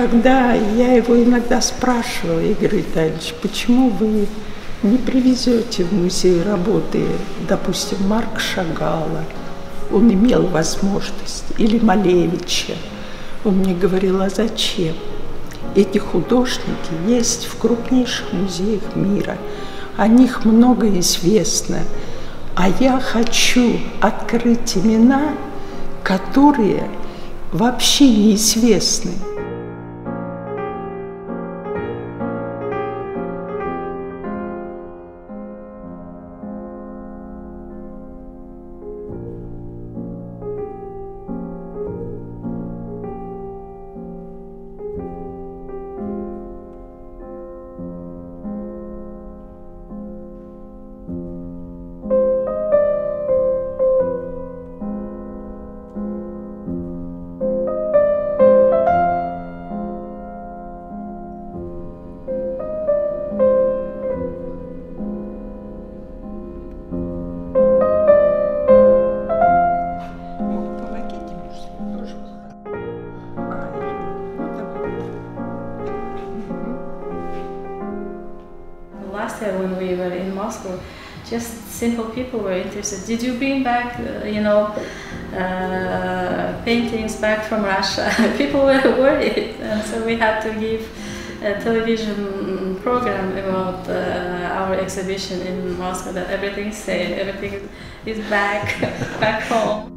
когда я его иногда спрашивала, Игорь Витальевич, почему вы не привезете в музей работы, допустим, Марка Шагала, он имел возможность, или Малевича. Он мне говорил, а зачем? Эти художники есть в крупнейших музеях мира, о них много известно, а я хочу открыть имена, которые вообще неизвестны. Last year when we were in Moscow, just simple people were interested. Did you bring back, paintings back from Russia? People were worried, and so we had to give a television program about our exhibition in Moscow, that everything's safe, everything is back home.